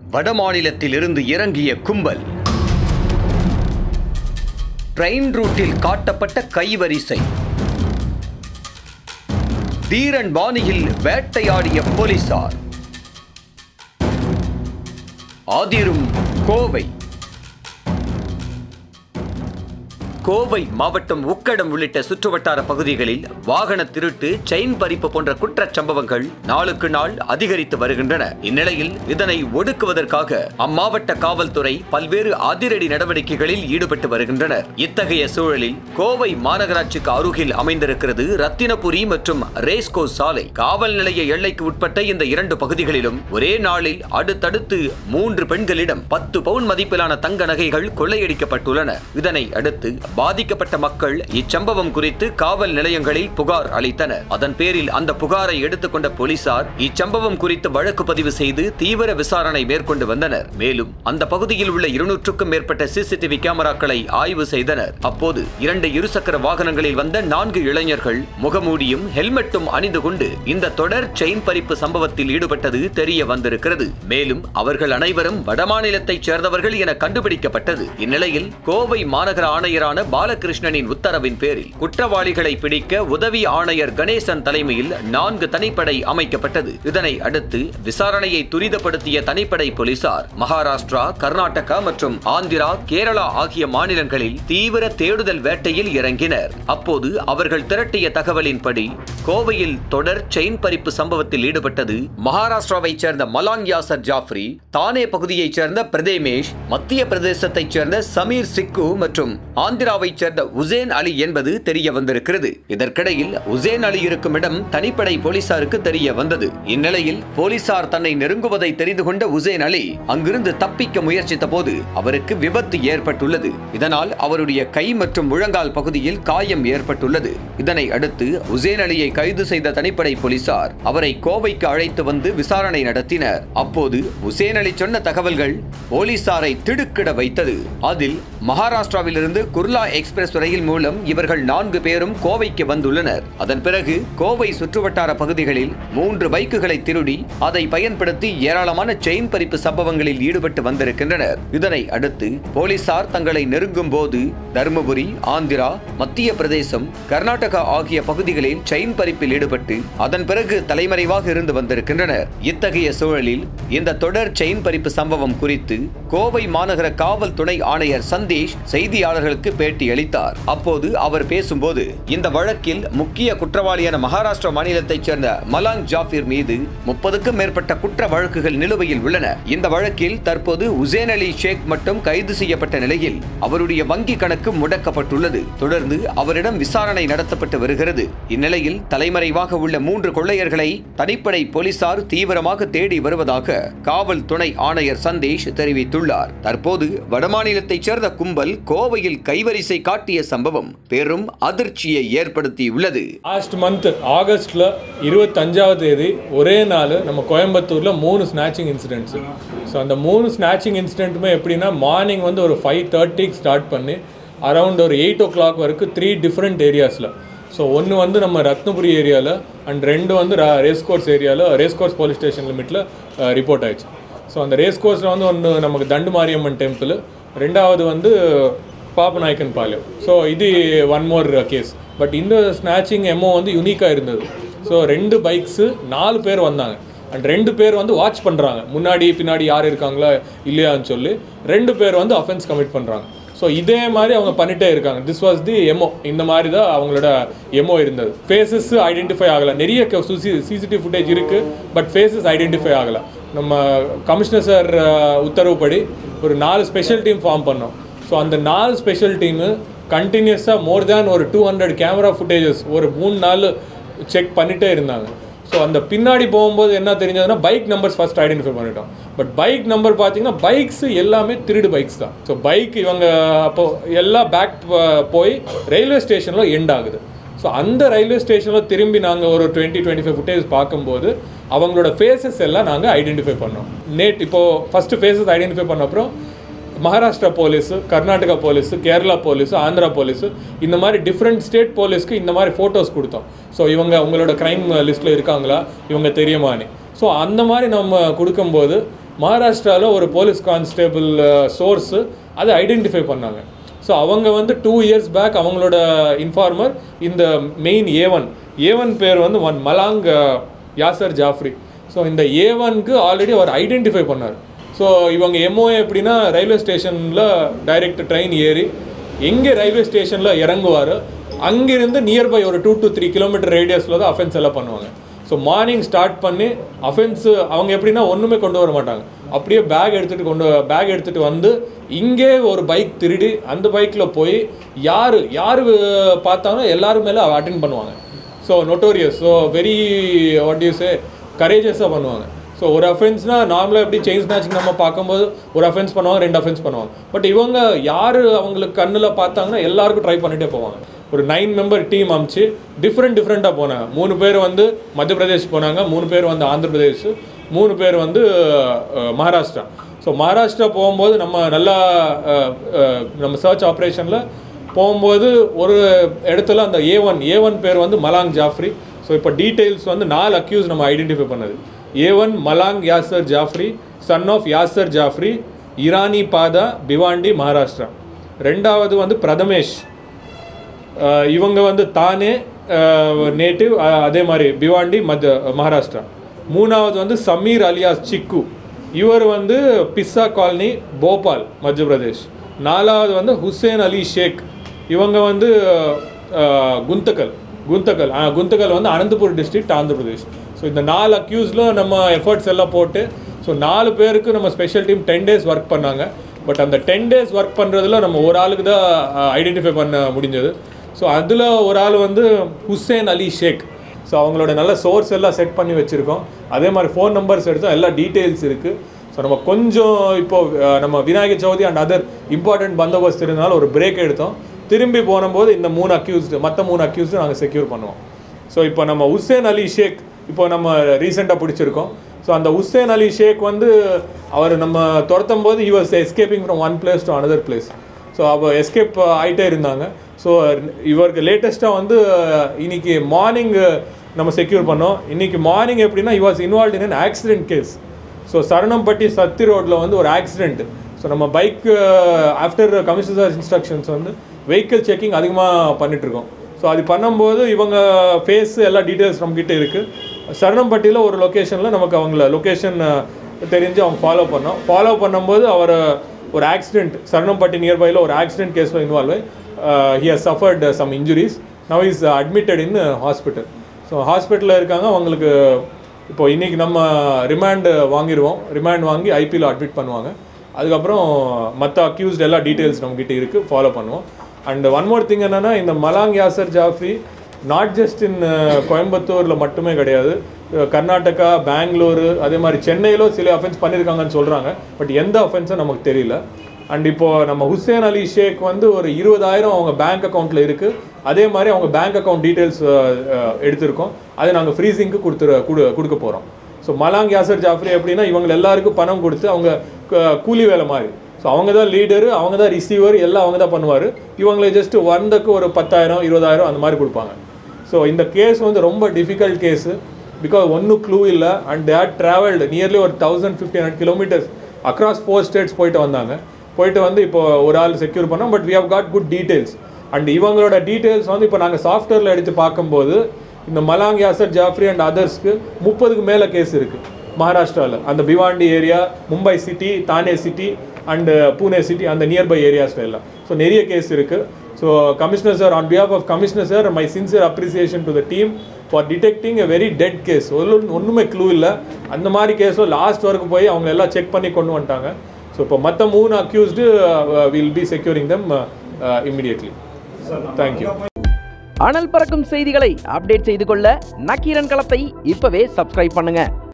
வடமாநிலத்திலிருந்து இறங்கிய கும்பல். ட்ரெயின் ரூட்டில் காட்டப்பட்ட கைவரிசை. தீரன் பாணியில் வேட்டையாடிய போலீசார். அதிரும் கோவை. கோவை மாவட்டம் உக்கடம் உள்ளிட்ட சுற்றுவட்டார பகுதிகளில் வாகன திருட்டு, செயின் பறிப்பு போன்ற குற்றச் சம்பவங்கள் நாளுக்கு நாள் அதிகரித்து வருகின்றன. இந்நிலையில் இதனை ஒடுக்குவதற்காக அம்மாவட்ட காவல்துறை பல்வேறு அதிரடி நடவடிக்கைகளில் ஈடுபட்டு வருகின்றனர். இத்தகைய சூழலில் கோவை மாநகராட்சிக்கு அருகில் அமைந்திருக்கிறது ரத்தினபுரி மற்றும் ரேஸ்கோஸ் சாலை. காவல் நிலைய எல்லைக்கு உட்பட்ட இந்த இரண்டு பகுதிகளிலும் ஒரே நாளில் அடுத்தடுத்து 3 பெண்களிடம் 10 பவுன் மதிப்பிலான தங்க நகைகள் கொள்ளையடிக்கப்பட்டுள்ளன. இதனை அடுத்து பாதிக்கப்பட்ட மக்கள் இச்சம்பவம் குறித்து காவல் நிலையங்களில் புகார் அளித்தனர். அதன் பேரில் அந்த புகாரை எடுத்துக்கொண்ட போலீசார் இச்சம்பவம் குறித்து வழக்கு பதிவு செய்து தீவிர விசாரணை மேற்கொண்டு வந்தனர். மேலும் அந்த பகுதியில் உள்ள 200க்கும் மேற்பட்ட சிசிடிவி கேமராக்களை ஆய்வு செய்தனர். அப்போது 2 இருசக்கர வாகனங்களில் வந்த 4 இளைஞர்கள் முகமூடியும் ஹெல்மெட்டும் அணிந்து கொண்டு இந்த தொடர் செயின் பறிப்பு சம்பவத்தில் ஈடுபட்டது தெரிய வந்திருக்கிறது. மேலும் அவர்கள் அனைவரும் வடமாநிலத்தைச் சேர்ந்தவர்கள் என கண்டுபிடிக்கப்பட்டது. இந்நிலையில் கோவை மாநகர ஆணையரான பாலகிருஷ்ணனின் உத்தரவின் பேரில் குற்றவாளிகளை பிடிக்க உதவி ஆணையர் கணேசன் தலைமையில் 4 தனிப்படை அமைக்கப்பட்டது. இதனை அடுத்து விசாரணையை துரிதப்படுத்திய தனிப்படை போலீசார் மகாராஷ்டிரா, கர்நாடகா மற்றும் ஆந்திரா, கேரளா ஆகிய மாநிலங்களில் தீவிர தேடுதல் வேட்டையில் இறங்கினர். அப்போது அவர்கள் திரட்டிய தகவலின்படி கோவையில் தொடர் செயின் பறிப்பு சம்பவத்தில் ஈடுபட்டது மகாராஷ்டிராவைச் சேர்ந்த மலான் யாசர் ஜாஃப்ரி, தானே பகுதியைச் சேர்ந்த பிரதேமேஷ், மத்திய பிரதேசத்தைச் சேர்ந்த சமீர் சிக்கு மற்றும் ஆந்திராவைச் சேர்ந்த உசேன் அலி என்பது தெரிய வந்திருக்கிறது. இதற்கிடையில் உசேன் அலி இருக்கும் இடம் தனிப்படை போலீசாருக்கு தெரிய வந்தது. இந்நிலையில் போலீசார் தன்னை நெருங்குவதை தெரிந்து கொண்ட உசேன் அலி அங்கிருந்து தப்பிக்க முயற்சித்த போது அவருக்கு விபத்து ஏற்பட்டுள்ளது. இதனால் அவருடைய கை மற்றும் முழங்கால் பகுதியில் காயம் ஏற்பட்டுள்ளது. இதனை அடுத்து உசேன் அலியை கைது செய்த தனிப்படை போலீசார் அவரை கோவைக்கு அழைத்து வந்து விசாரணை நடத்தினர். அப்போது உசேன் அலி சொன்ன தகவல்கள் போலீசாரை திடுக்கிட வைத்தது. அதில் மகாராஷ்டிராவில் இருந்து குர்லா எக்ஸ்பிரஸ் ரயில் மூலம் இவர்கள் 4 பேரும் கோவைக்கு வந்துள்ளனர். அதன் பிறகு கோவை சுற்றுவட்டார பகுதிகளில் 3 பைக்குகளை திருடி அதை பயன்படுத்தி ஏராளமான செயின் பறிப்பு சம்பவங்களில் ஈடுபட்டு வந்திருக்கின்றனர். இதனை அடுத்து போலீசார் தங்களை நெருங்கும் போது தர்மபுரி, ஆந்திரா, மத்திய பிரதேசம், கர்நாடகா ஆகிய பகுதிகளில் செயின் பறிப்பில் ஈடுபட்டு அதன் பிறகு தலைமறைவாக இருந்து வந்திருக்கின்றனர். இத்தகைய சூழலில் இந்த தொடர் செயின் பறிப்பு சம்பவம் குறித்து கோவை மாநகர காவல் துணை ஆணையர் சந்தேஷ் செய்தியாளர்களுக்கு பேட்டி அளித்தார். அப்போது அவர் பேசும்போது இந்த வழக்கில் முக்கிய குற்றவாளியான மகாராஷ்டிரா மாநிலத்தைச் சேர்ந்த மலான் ஜாஃபிர் மீது 30க்கும் மேற்பட்ட குற்ற வழக்குகள் நிலுவையில் உள்ளன. இந்த வழக்கில் தற்போது உசேன் அலி ஷேக் மட்டும் கைது செய்யப்பட்ட நிலையில் அவருடைய வங்கி கணக்கு முடக்கப்பட்டுள்ளது. தொடர்ந்து அவரிடம் விசாரணை நடத்தப்பட்டு வருகிறது. இந்நிலையில் தலைமறைவாக உள்ள 3 கொள்ளையர்களை தனிப்படை போலீசார் தீவிரமாக தேடி வருவதாக காவல் துணை ஆணையர் சந்தேஷ் தெரிவித்துள்ளார். தற்போது வடமாநிலத்தைச் சேர்ந்த கும்பல் கோவையில் கைவரிசை காட்டிய சம்பவம் பெரும் அதிர்ச்சியை ஏற்படுத்தியுள்ளது. லாஸ்ட் மந்த் ஆகஸ்ட்ல 25ஆம் தேதி ஒரே நாள் நம்ம கோயம்புத்தூர்ல 3 ஸ்நாச்சிங் இன்சிடென்ட்ஸ். ஸோ அந்த 3 ஸ்நாச்சிங் இன்சிடென்ட்டுமே எப்படின்னா மார்னிங் வந்து ஒரு 5:30க்கு ஸ்டார்ட் பண்ணி அரௌண்ட் ஒரு 8 o'clock வரைக்கும் 3 டிஃப்ரெண்ட் ஏரியாஸில். ஸோ ஒன்று வந்து நம்ம ரத்னபுரி ஏரியாவில் அண்ட் 2 வந்து ரேஸ்கோர்ஸ் ஏரியாவில், ரேஸ்கோர்ஸ் போலீஸ் ஸ்டேஷன் லிமிட்டில் ரிப்போர்ட் ஆயிடுச்சு. ஸோ அந்த ரேஸ்கோர்ஸில் வந்து ஒன்று நமக்கு தண்டு மாரியம்மன் டெம்பிள், 2வது வந்து பாப்பநாயக்கன் பாளையம். ஸோ இது 1 more கேஸ். பட் இந்த ஸ்நாச்சிங் எம்ஓ வந்து யூனிக்காக இருந்தது. ஸோ 2 பைக்ஸு 4 பேர் வந்தாங்க அண்ட் 2 பேர் வந்து வாட்ச் பண்ணுறாங்க, முன்னாடி பின்னாடி யார் இருக்காங்களா இல்லையான்னு சொல்லி 2 பேர் வந்து அஃபென்ஸ் கமிட் பண்ணுறாங்க. ஸோ இதே மாதிரி அவங்க பண்ணிகிட்டே இருக்காங்க. This was the MO. இந்த மாதிரி தான் அவங்களோட எம்ஓ இருந்தது. ஃபேஸஸ் ஐடென்டிஃபை ஆகலை. நிறைய சிசிடிவி ஃபுட்டேஜ் இருக்குது, பட் ஃபேஸஸ் ஐடென்டிஃபை ஆகலை. நம்ம கமிஷனர் சார் உத்தரவுப்படி ஒரு 4 ஸ்பெஷல் டீம் ஃபார்ம் பண்ணோம். ஸோ அந்த 4 ஸ்பெஷல் டீமு கண்டினியூஸாக மோர் தேன் ஒரு 200 கேமரா ஃபுட்டேஜஸ் ஒரு 3 நாள் செக் பண்ணிகிட்டே இருந்தாங்க. ஸோ அந்த பின்னாடி போகும்போது என்ன தெரிஞ்சதுன்னா பைக் நம்பர்ஸ் ஃபர்ஸ்ட் ஐடென்டிஃபை பண்ணிட்டோம். பட் பைக் நம்பர் பார்த்தீங்கன்னா பைக்ஸ் எல்லாமே திருடு பைக்ஸ் தான். ஸோ பைக் இவங்க அப்போ எல்லாம் பேக் போய் ரயில்வே ஸ்டேஷனில் எண்ட் ஆகுது. ஸோ அந்த ரயில்வே ஸ்டேஷனில் திரும்பி நாங்கள் ஒரு 20-25 ஃபுட்டேஜ் பார்க்கும்போது அவங்களோட ஃபேஸஸ் எல்லாம் நாங்கள் ஐடென்டிஃபை பண்ணோம். இப்போது ஃபஸ்ட்டு ஃபேஸஸ் ஐடென்டிஃபை பண்ண அப்புறம் Maharashtra police, Karnataka police, Kerala police, Andhra police, இந்த மாதிரி டிஃப்ரெண்ட் ஸ்டேட் போலீஸ்க்கு இந்த மாதிரி ஃபோட்டோஸ் கொடுத்தோம். ஸோ இவங்க உங்களோட க்ரைம் லிஸ்ட்டில் இருக்காங்களா, இவங்க தெரியுமான்னு. ஸோ அந்த மாதிரி நம்ம கொடுக்கும்போது மகாராஷ்டிராவில் ஒரு போலீஸ் கான்ஸ்டேபிள் சோர்ஸு அதை ஐடென்டிஃபை பண்ணாங்க. ஸோ அவங்க வந்து 2 years பேக் அவங்களோட இன்ஃபார்மர் இந்த மெயின் ஏவன் பேர் வந்து மலாங் யாசர் ஜாஃப்ரி. ஸோ இந்த ஏவனுக்கு ஆல்ரெடி அவர் ஐடென்டிஃபை பண்ணார். ஸோ இவங்க எம்ஓஏ எப்படின்னா ரயில்வே ஸ்டேஷனில் டைரெக்ட் ட்ரெயின் ஏறி எங்கே ரயில்வே ஸ்டேஷனில் இறங்குவார் அங்கேருந்து நியர்பை ஒரு 2 to 3 கிலோமீட்டர் ரேடியஸில் தான் அஃபென்ஸ் எல்லாம் பண்ணுவாங்க. ஸோ மார்னிங் ஸ்டார்ட் பண்ணி அஃபென்ஸு அவங்க எப்படின்னா ஒன்றுமே கொண்டு வர மாட்டாங்க, அப்படியே பேக் எடுத்துகிட்டு வந்து இங்கே ஒரு பைக் திருடி அந்த பைக்கில் போய் யார் பார்த்தாலும் எல்லாரும் மேலே அட்டென்ட் பண்ணுவாங்க. So notorious, so very what you say கரேஜஸாக பண்ணுவாங்க. ஸோ ஒரு அஃபென்ஸ்னால் நார்மலாக எப்படி செயின் ஸ்நாச்சிங் நம்ம பார்க்கும்போது ஒரு அஃபென்ஸ் பண்ணுவாங்க, 2 அஃபென்ஸ் பண்ணுவாங்க. பட் இவங்க யார் அவங்களுக்கு கண்ணில் பார்த்தாங்கன்னா எல்லாருக்கும் ட்ரை பண்ணிகிட்டே போவாங்க. ஒரு 9 மெம்பர் டீம் அமிச்சு டிஃப்ரெண்ட்டாக போனாங்க. 3 பேர் வந்து மத்திய பிரதேஷ் போனாங்க, 3 பேர் வந்து ஆந்திர பிரதேஷ், 3 பேர் வந்து மகாராஷ்டிரா. ஸோ மகாராஷ்டிரா போகும்போது நம்ம சர்ச் ஆப்ரேஷனில் போகும்போது ஒரு இடத்துல அந்த ஏவன் பேர் வந்து மலாங் ஜாஃப்ரி. ஸோ இப்போ டீட்டெயில்ஸ் வந்து 4 அக்யூஸ் நம்ம ஐடென்டிஃபை பண்ணது. A one Malang Yasar Jafri, son of Yasar Jafri, Irani Pada, Bhiwandi, Maharashtra. 2வது வந்து பிரதமேஷ், இவங்க வந்து தானே நேட்டிவ், அதே மாதிரி பிவாண்டி மகாராஷ்டிரா. 3வது வந்து சமீர் அலியாஸ் சிக்கு, இவர் வந்து பிஸ்ஸா காலனி, போபால், மத்திய பிரதேஷ். 4வது வந்து ஹுசேன் அலி ஷேக், இவங்க வந்து குந்தக்கல் வந்து அனந்தபூர் டிஸ்ட்ரிக்ட், ஆந்திர பிரதேஷ். ஸோ இந்த 4 அக்யூஸில் நம்ம எஃபர்ட்ஸ் எல்லாம் போட்டு ஸோ 4 பேருக்கு நம்ம ஸ்பெஷல் டீம் 10 days ஒர்க் பண்ணாங்க. பட் அந்த 10 days ஒர்க் பண்ணுறதுல நம்ம ஒரு ஆளுக்கு தான் ஐடென்டிஃபை பண்ண முடிஞ்சது. ஸோ அதில் ஒரு ஆள் வந்து ஹுசேன் அலி ஷேக். ஸோ அவங்களோட நல்ல சோர்ஸ் எல்லாம் செட் பண்ணி வச்சுருக்கோம். அதே மாதிரி ஃபோன் நம்பர்ஸ் எடுத்தோம், எல்லா டீட்டெயில்ஸ் இருக்குது. ஸோ நம்ம கொஞ்சம் இப்போது நம்ம Vinayagar Chaturthi and other important பந்தோபஸ்து இருந்தனால ஒரு பிரேக் எடுத்தோம். திரும்பி போகும்போது இந்த 3 அக்யூஸ்டு மற்ற 3 அக்யூஸ்டு நாங்கள் செக்யூர் பண்ணுவோம். ஸோ இப்போ நம்ம ஹுசேன் அலி ஷேக் இப்போ நம்ம ரீசெண்டாக பிடிச்சிருக்கோம். ஸோ அந்த ஹுசேன் அலி ஷேக் வந்து அவர் நம்ம துரத்தும் போது he was escaping from one place to another place. So அவர் எஸ்கேப் ஆகிட்டே இருந்தாங்க. ஸோ இவருக்கு லேட்டஸ்ட்டாக வந்து இன்னைக்கு மார்னிங் நம்ம செக்யூர் பண்ணோம். இன்றைக்கி மார்னிங் எப்படின்னா he was involved in an accident case. So Saranampatti Sathy ரோட்டில் வந்து ஒரு ஆக்சிடென்ட். ஸோ நம்ம பைக் ஆஃப்டர் கமிஷனர் இன்ஸ்ட்ரக்ஷன்ஸ் வந்து வெஹிக்கிள் செக்கிங் அதிகமாக பண்ணிகிட்ருக்கோம். ஸோ அது பண்ணும்போது இவங்க ஃபேஸ் எல்லா டீட்டெயில்ஸ் நம்மக்கிட்ட இருக்குது. சரணம்பட்டியில் ஒரு லொக்கேஷனில் நமக்கு அவங்கள லொக்கேஷன் தெரிஞ்சு அவங்க ஃபாலோ பண்ணும்போது அவர் ஒரு ஆக்சிடென்ட் சரணம்பட்டி நியர்பையில் ஒரு ஆக்சிடென்ட் கேஸில் இன்வால்வ் ஆகி he has suffered some injuries. Now he is admitted in hospital. So ஹாஸ்பிட்டலில் இருக்காங்க. அவங்களுக்கு இப்போ இன்றைக்கி நம்ம ரிமாண்ட் வாங்கி ஐபியில் அட்மிட் பண்ணுவாங்க. அதுக்கப்புறம் மற்ற அக்யூஸ்ட் எல்லா டீட்டெயில்ஸ் நம்மக்கிட்ட இருக்குது, ஃபாலோ பண்ணுவோம். அண்ட் ஒன் மோர் திங் என்னென்னா இந்த Malang Yasar Jafri not just in கோயம்புத்தூரில் மட்டுமே கிடையாது, கர்நாடகா, பெங்களூரு, அதே மாதிரி சென்னையிலும் சில அஃபென்ஸ் பண்ணியிருக்காங்கன்னு சொல்கிறாங்க. பட் எந்த அஃபென்ஸும் நமக்கு தெரியல. அண்ட் இப்போது நம்ம ஹுசேன் அலி ஷேக் வந்து ஒரு 20,000 அவங்க பேங்க் அக்கௌண்ட்டில் இருக்குது. அதே மாதிரி அவங்க பேங்க் அக்கௌண்ட் டீட்டெயில்ஸ் எடுத்திருக்கோம். அதை நாங்கள் ஃப்ரீசிங்க்கு கொடுக்க போகிறோம். ஸோ மலாங் யாசர் ஜாஃப்ரி எப்படின்னா இவங்க எல்லாருக்கும் பணம் கொடுத்து அவங்க கூலி வேலை மாதிரி. ஸோ அவங்க தான் லீடரு, அவங்க தான் ரிசீவர், எல்லாம் அவங்க தான் பண்ணுவார். இவங்களை ஜஸ்ட்டு வந்தக்கு ஒரு 10,000 20,000 அந்த மாதிரி கொடுப்பாங்க. ஸோ இந்த கேஸ் வந்து ரொம்ப டிஃபிகல்ட் கேஸு. பிகாஸ் ஒன்றும் க்ளூ இல்லை. And they had travelled nearly ஒரு 1500 kilometers அக்ராஸ் 4 states போயிட்டு வந்து இப்போ ஒரு ஆள் செக்யூர் பண்ணோம். But we have got good details. And இவங்களோட டீட்டெயில்ஸ் வந்து இப்போ நாங்கள் சாஃப்ட்வேரில் எடுத்து பார்க்கும்போது இந்த மலாங் யாசர் ஜாஃப்ரி அண்ட் அதர்ஸ்க்கு 30க்கு மேலே கேஸ் இருக்குது மகாராஷ்டிராவில். அந்த Bhiwandi area, Mumbai city, Thane city and Pune city, அந்த நியர்பை ஏரியாஸில் எல்லாம். ஸோ நிறைய கேஸ் இருக்குது. So commissioner sir, on behalf of commissioner sir, my sincere appreciation to the team for detecting a very dead case. ஒன்றுமே க்ளூ இல்லை. அந்த மாதிரி கேஸும் லாஸ்ட் வரைக்கும் போய் அவங்க எல்லாம் செக் பண்ணி கொண்டு வந்துட்டாங்க. ஸோ இப்போ மற்ற 3 accused will be securing them immediately. Thank you. அனல் பறக்கும் செய்திகளை அப்டேட் செய்து கொள்ள நக்கீரன் களத்தை இப்பவே சப்ஸ்கிரைப் பண்ணுங்க.